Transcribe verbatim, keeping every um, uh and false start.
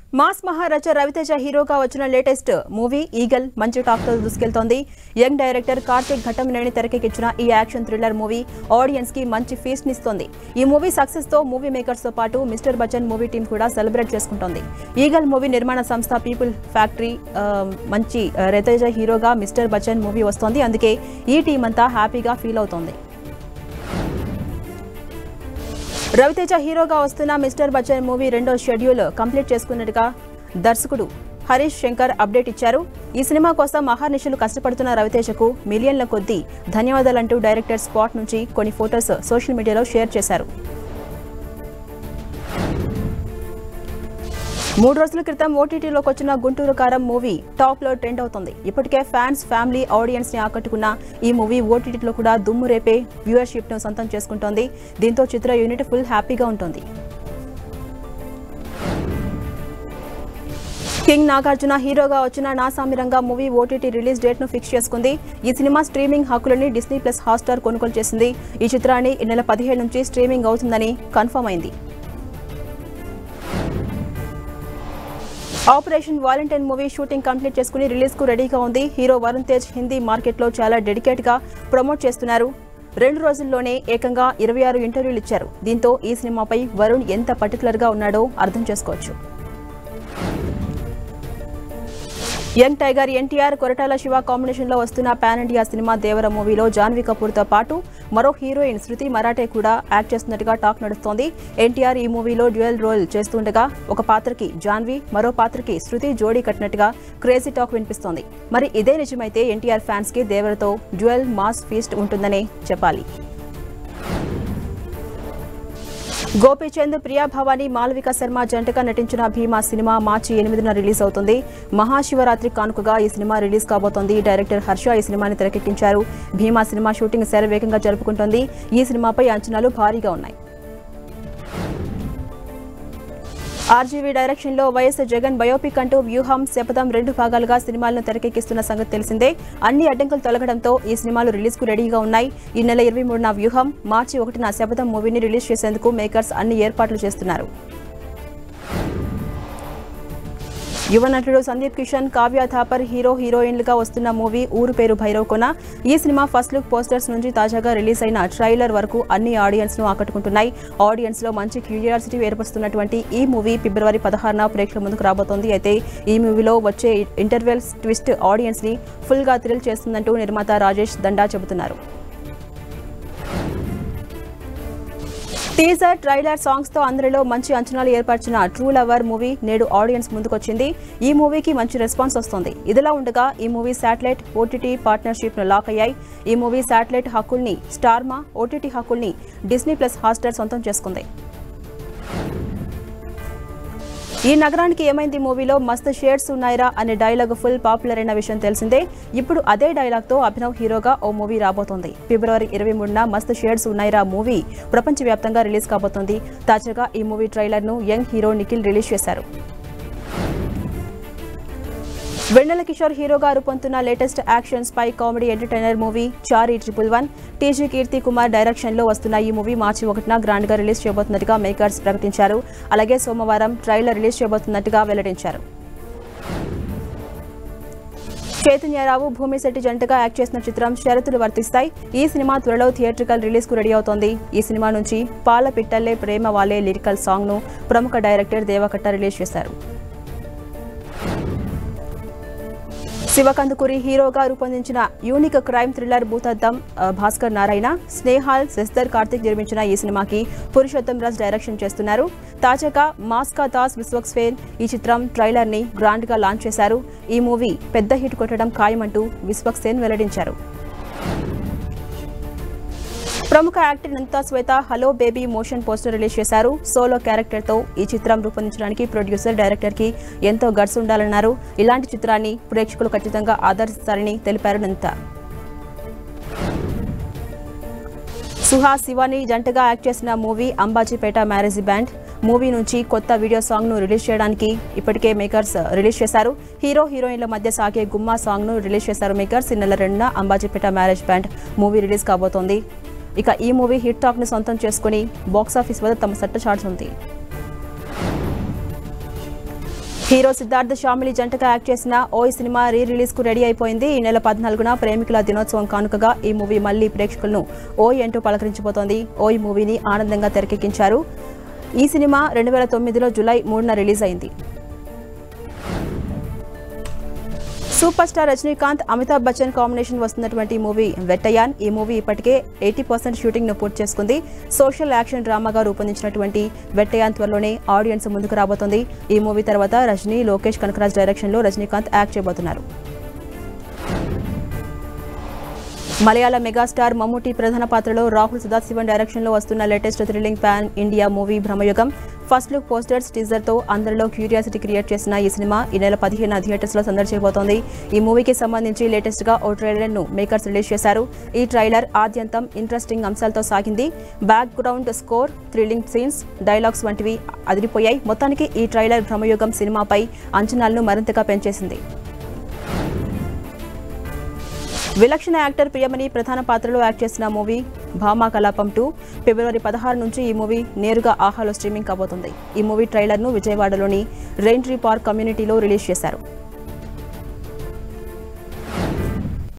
Mass మహారాజ రవితేజ హీరోగా వచ్చిన latest movie Eagle మంచి టాక్ తో దూసుకెళ్తోంది. యంగ్ డైరెక్టర్ కార్తిక్ ఘట్టమనేని తెరకెక్కించిన ఈ యాక్షన్ థ్రిల్లర్ మూవీ ఆడియన్స్ కి మంచి ఫీస్ట్ నిస్తోంది. ఈ మూవీ సక్సెస్ తో మూవీ మేకర్స్ తో పాటు మిస్టర్ బచ్చన్ మూవీ టీం కూడా సెలబ్రేట్ చేసుకుంటోంది. ఈగల్ మూవీ నిర్మాణ సంస్థ పీపుల్ ఫ్యాక్టరీ మంచి రవితేజ హీరోగా మిస్టర్ బచ్చన్ మూవీ వస్తోంది. అందుకే ఈ టీం అంతా హ్యాపీగా ఫీల్ అవుతోంది. రవితేజ హీరోగా వస్తున్న మిస్టర్ బచ్చన్ మూవీ రెండో షెడ్యూల్ కంప్లీట్ చేసుకున్నట్టుగా దర్శకుడు హరీష్ శంకర్ అప్డేట్ ఇచ్చారు. ఈ సినిమా కోసం మహానిశలు కష్టపడుతున్న రవితేజకు మిలియన్ల కొద్దీ ధన్యవాదాలంటూ డైరెక్టర్ స్పాట్ నుంచి కొన్ని ఫోటోస్ సోషల్ మీడియాలో షేర్ చేశారు. మూడు రోజుల క్రితం ఓటీటీలోకి వచ్చిన గుంటూరు కారం మూవీ టాప్ లో ట్రెండ్ అవుతుంది. ఇప్పటికే ఫ్యాన్స్, ఫ్యామిలీ, ఆడియన్స్ ని ఆకట్టుకున్న ఈ మూవీ ఓటీటీలో కూడా దుమ్ము రేపే వ్యూవర్షిప్ ను సొంతం చేసుకుంటోంది. దీంతో చిత్ర యూనిట్ ఫుల్ హ్యాపీగా ఉంటుంది. కింగ్ నాగార్జున హీరోగా వచ్చిన Naa Saamiranga movie OTT release date ను ఫిక్స్ చేసుకుంది. ఈ సినిమా స్ట్రీమింగ్ హక్కులని డిస్నీ ప్లస్ హాట్స్టార్ కొనుగోలు చేసింది. ఈ చిత్రాన్ని ఈ నెల పదిహేడు నుంచి స్ట్రీమింగ్ అవుతుందని కన్ఫర్మ్ అయింది. Operation valentine movie shooting complete చేసుకుని రిలీజ్ కు రెడీగా ఉంది. హీరో వరుణ్ తేజ్ హిందీ మార్కెట్ లో చాలా డెడికేట్ గా ప్రమోట్ చేస్తున్నారు. రెండు రోజుల్లోనే ఏకంగా ఇరవై ఆరు ఇంటర్వ్యూలు ఇచ్చారు. దీంతో ఈ సినిమాపై వరుణ్ ఎంత పర్టికులర్ గా ఉన్నాడో అర్థం చేసుకోవచ్చు. Young tiger NTR, Koratala Siva combination లో వస్తున్న పాన్ ఇండియా సినిమా దేవర మూవీలో జాన్వీ కపూర్ తో పాటు మరో హీరోయిన్ శృతి మరాఠే కూడా యాక్ట్ చేస్తున్నట్టుగా టాక్ నడుస్తోంది. ఎన్టీఆర్ ఈ మూవీలో డ్యూయల్ రోల్ చేస్తుండగా ఒక పాత్రకి జాన్వీ, మరో పాత్రకి శృతి జోడీ కట్టినట్టుగా క్రేజీ టాక్ వినిపిస్తోంది. మరి ఇదే నిజమైతే ఎన్టీఆర్ ఫ్యాన్స్ కి దేవరతో డ్యూయల్ మాస్ ఫీస్ట్ ఉంటుందనే చెప్పాలి. గోపీచంద్, ప్రియా భవానీ, మాలవిక శర్మ జంటగా నటించిన భీమా సినిమా మార్చి ఎనిమిదిన రిలీజ్ అవుతుంది. మహాశివరాత్రి కానుకగా ఈ సినిమా రిలీజ్ కాబోతోంది. డైరెక్టర్ హర్ష ఈ సినిమాని తెరకెక్కించారు. భీమా సినిమా షూటింగ్ శరవేగంగా జరుపుకుంటోంది. ఈ సినిమాపై అంచనాలు భారీగా ఉన్నాయి. ఆర్జీవీ డైరెక్షన్ లో వైఎస్ జగన్ బయోపిక్ అంటూ వ్యూహం, శపథం రెండు భాగాలుగా సినిమాలను తెరకెక్కిస్తున్న సంగతి తెలిసిందే. అన్ని అడ్డంకులు తొలగడంతో ఈ సినిమాలు రిలీజ్ కు రెడీగా ఉన్నాయి. ఈ నెల ఇరవై మూడున వ్యూహం, మార్చి ఒకటిన శపథం మూవీని రిలీజ్ చేసేందుకు మేకర్స్ అన్ని ఏర్పాట్లు చేస్తున్నారు. యువ నటుడు సందీప్ కిషన్, కావ్య థాపర్ హీరో హీరోయిన్లుగా వస్తున్న మూవీ ఊరు పేరు భైరవ్ కొన. ఈ సినిమా ఫస్ట్ లుక్ పోస్టర్స్ నుంచి తాజాగా రిలీజ్ అయిన ట్రైలర్ వరకు అన్ని ఆడియన్స్ ను ఆకట్టుకుంటున్నాయి. ఆడియన్స్ లో మంచి క్యూరియాసిటీ ఏర్పరుస్తున్నటువంటి ఈ మూవీ ఫిబ్రవరి పదహారున ప్రేక్షకుల ముందుకు రాబోతోంది. అయితే ఈ మూవీలో వచ్చే ఇంటర్వెల్ ట్విస్ట్ ఆడియన్స్ ని ఫుల్ గా థ్రిల్ చేస్తుందంటూ నిర్మాత రాజేష్ దండా చెబుతున్నారు. టీజర్, ట్రైలర్, సాంగ్స్ తో అందరిలో మంచి అంచనాలు ఏర్పరిచిన ట్రూ లవర్ మూవీ నేడు ఆడియన్స్ ముందుకొచ్చింది. ఈ మూవీకి మంచి రెస్పాన్స్ వస్తోంది. ఇదిలా ఉండగా ఈ మూవీ శాటిలైట్, ఓటీటీ పార్ట్నర్షిప్ ను లాక్ అయ్యాయి. ఈ మూవీ శాటిలైట్ హక్కుల్ని స్టార్మా, ఓటీటీ హక్కుల్ని డిస్నీ ప్లస్ హాట్స్టార్ సొంతం చేసుకుంది. ఈ నగరానికి ఏమైంది మూవీలో మస్తు షేడ్స్ ఉన్నాయిరా అనే డైలాగ్ ఫుల్ పాపులర్ అయిన విషయం తెలిసిందే. ఇప్పుడు అదే డైలాగ్ తో అభినవ్ హీరోగా ఓ మూవీ రాబోతోంది. ఫిబ్రవరి ఇరవై మూడున మస్తు షేడ్స్ ఉన్నాయిరా మూవీ ప్రపంచవ్యాప్తంగా రిలీజ్ కాబోతోంది. తాజాగా ఈ మూవీ ట్రైలర్ ను యంగ్ హీరో నిఖిల్ రిలీజ్ చేశారు. వెన్నెల కిషోర్ హీరోగా రూపొందుతున్న latest action spy comedy entertainer movie Chari triple one TG Keerthi Kumar direction లో వస్తున్న ఈ మూవీ మార్చి ఒకటిన గ్రాండ్ గా రిలీజ్ చేయబోతున్నట్టుగా మేకర్స్ ప్రకటించారు. అలాగే సోమవారం ట్రైలర్ రిలీజ్ చేయబోతున్నట్టుగా వెల్లడించారు. చైతన్యరావు, భూమిశెట్టి జంటగా యాక్ట్ చేసిన చిత్రం షరతులు వర్తిస్తాయి. ఈ సినిమా త్వరలో థియేట్రికల్ రిలీజ్ కు రెడీ అవుతోంది. ఈ సినిమా నుంచి పాల పిట్టల్లే ప్రేమ వాలే లిరికల్ సాంగ్ ను ప్రముఖ డైరెక్టర్ దేవకట్ట రిలీజ్ చేశారు. శివకందుకూరి హీరోగా రూపొందించిన unique crime thriller Bhoothaddam Bhaskar Narayana, Snehal, Sasidhar Karthik నిర్మించిన ఈ సినిమాకి పురుషోత్తం రాజ్ డైరెక్షన్ చేస్తున్నారు. తాజాగా మాస్కా దాస్ విశ్వక్సేన్ ఈ చిత్రం ట్రైలర్ ని గ్రాండ్ గా లాంచ్ చేశారు. ఈ మూవీ పెద్ద హిట్ కొట్టడం ఖాయమంటూ విశ్వక్సేన్ వెల్లడించారు. ప్రముఖ actor Nandita Shweta hello baby motion poster release చేశారు. సోలో క్యారెక్టర్ తో ఈ చిత్రం రూపొందించడానికి ప్రొడ్యూసర్, డైరెక్టర్ కి ఎంతో గట్స్ ఉండాలన్నారు. ఇలాంటి చిత్రాన్ని ప్రేక్షకులు ఖచ్చితంగా ఆదరిస్తారని తెలిపారు నంతా. సుహాస్, శివాని జంటగా యాక్ట్ చేసిన movie Ambajipeta marriage band movie నుంచి కొత్త వీడియో సాంగ్ ను రిలీజ్ చేయడానికి ఇప్పటికే మేకర్స్ రిలీజ్ చేశారు. హీరో హీరోయిన్ల మధ్య సాగే గుమ్మా సాంగ్ ను రిలీజ్ చేశారు మేకర్స్. ఈ నెల రెండున Ambajipeta marriage band movie release కాబోతోంది. ఇక ఈ మూవీ హిట్ టాక్ ను సొంతం చేసుకుని బాక్సాఫీస్ వద్ద తమ సట్ట చాటుతుంది. హీరో సిద్ధార్థ్ షామిలి జంటగా యాక్ట్ చేసిన ఓయ్ సినిమా రీ రిలీజ్ కు రెడీ అయిపోయింది. ఈ నెల పద్నాలుగున ప్రేమికుల దినోత్సవం కానుకగా ఈ మూవీ మళ్లీ ప్రేక్షకులను ఓయ్ అంటూ పలకరించబోతోంది. ఓయ్ మూవీని ఆనందంగా తెరకెక్కించారు. ఈ సినిమా రెండు వేల తొమ్మిదిలో జూలై మూడున రిలీజ్ అయింది. Super star Rajinikanth Amitabh Bachchan combination వస్తున్నటువంటి మూవీ వెట్టయాన్. ఈ మూవీ ఇప్పటికే ఎయిటీ పర్సెంట్ షూటింగ్ ను పూర్తి చేసుకుంది. సోషల్ యాక్షన్ డ్రామాగా రూపొందించినటువంటి వెట్టయాన్ త్వరలోనే ఆడియన్స్ ముందుకు రాబోతోంది. ఈ మూవీ తర్వాత రజనీ, లోకేష్ కనకరాజ్ డైరెక్షన్ లో రజనీకాంత్ యాక్ట్ చేయబోతున్నారు. మలయాళ మెగాస్టార్ మమ్ముటి ప్రధాన పాత్రలో రాహుల్ సదాశివన్ డైరెక్షన్ లో వస్తున్న latest thrilling pan India movie Bramayugam. First look posters, teaser తో అందరిలో క్యూరియాసిటీ క్రియేట్ చేసిన ఈ సినిమా ఈ నెల పదిహేను థియేటర్స్ లో సందడి చేయబోతోంది. ఈ మూవీకి సంబంధించి లేటెస్ట్ గా ఓ ట్రైలర్ ను మేకర్స్ రిలీజ్ చేశారు. ఈ ట్రైలర్ ఆద్యంతం ఇంట్రెస్టింగ్ అంశాలతో సాగింది. Background score, thrilling scenes, dialogues వంటివి అదిరిపోయాయి. మొత్తానికి ఈ ట్రైలర్ భ్రమయుగం సినిమాపై అంచనాలను మరింతగా పెంచేసింది. విలక్షణ యాక్టర్ ప్రియమణి ప్రధాన పాత్రలో యాక్ట్ చేసిన మూవీ భామా కలాపం టూ ఫిబ్రవరి పదహారు నుంచి ఈ మూవీ నేరుగా ఆహాలో స్ట్రీమింగ్ కాబోతుంది. ఈ మూవీ ట్రైలర్ ను విజయవాడలోని రెయిన్ ట్రీ పార్క్ కమ్యూనిటీలో రిలీజ్ చేశారు.